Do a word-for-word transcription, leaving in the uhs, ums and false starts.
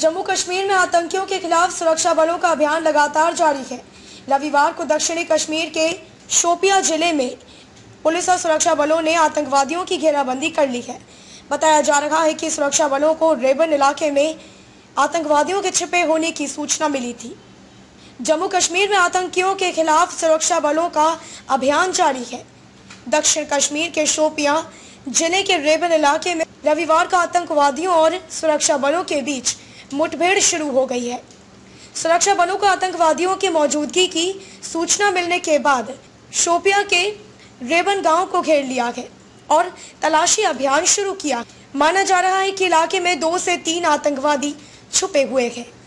जम्मू कश्मीर में आतंकियों के खिलाफ सुरक्षा बलों का अभियान लगातार जारी है। रविवार को दक्षिणी कश्मीर के शोपियां जिले में पुलिस और सुरक्षा बलों ने आतंकवादियों की घेराबंदी कर ली है। बताया जा रहा है कि सुरक्षा बलों को रेबन इलाके में आतंकवादियों के छिपे होने की सूचना मिली थी। जम्मू कश्मीर में आतंकियों के खिलाफ सुरक्षा बलों का अभियान जारी है। दक्षिण कश्मीर के शोपियां जिले के रेबन इलाके में रविवार को आतंकवादियों और सुरक्षा बलों के बीच मुठभेड़ शुरू हो गई है। सुरक्षा बलों को आतंकवादियों की मौजूदगी की सूचना मिलने के बाद शोपियां के रेबन गांव को घेर लिया गया और तलाशी अभियान शुरू किया। माना जा रहा है कि इलाके में दो से तीन आतंकवादी छुपे हुए हैं।